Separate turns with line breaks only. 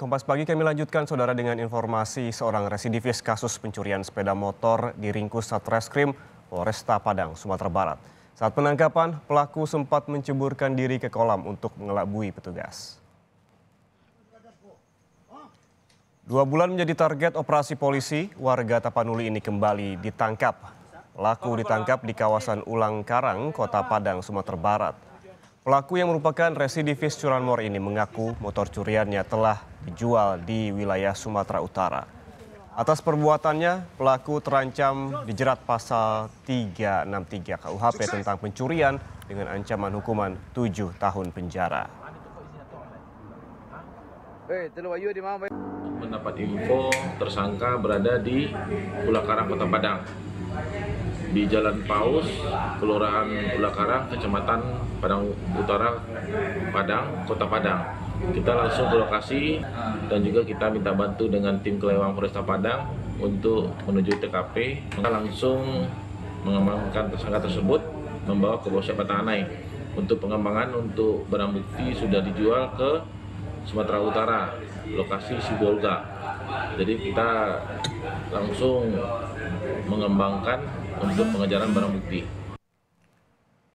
Kompas Pagi kami lanjutkan saudara dengan informasi seorang residivis kasus pencurian sepeda motor diringkus Satreskrim Polresta Padang, Sumatera Barat. Saat penangkapan, pelaku sempat menceburkan diri ke kolam untuk mengelabui petugas. 2 bulan menjadi target operasi polisi, warga Tapanuli ini kembali ditangkap. Pelaku ditangkap di kawasan Ulang Karang, Kota Padang, Sumatera Barat. Pelaku yang merupakan residivis curanmor ini mengaku motor curiannya telah dijual di wilayah Sumatera Utara. Atas perbuatannya, pelaku terancam dijerat pasal 363 KUHP tentang pencurian dengan ancaman hukuman 7 tahun penjara.
Mendapat info tersangka berada di Ulang Karang, Kota Padang, di Jalan Paus, Kelurahan Ulang Karang, Kecamatan Padang Utara, Padang, Kota Padang. Kita langsung ke lokasi dan juga kita minta bantu dengan tim Kelewang Polresta Padang untuk menuju TKP. Kita langsung mengembangkan tersangka tersebut, membawa ke Polsek Batanganai. Untuk pengembangan untuk barang bukti sudah dijual ke Sumatera Utara, lokasi Sibolga. Jadi kita langsung mengembangkan untuk pengejaran barang bukti.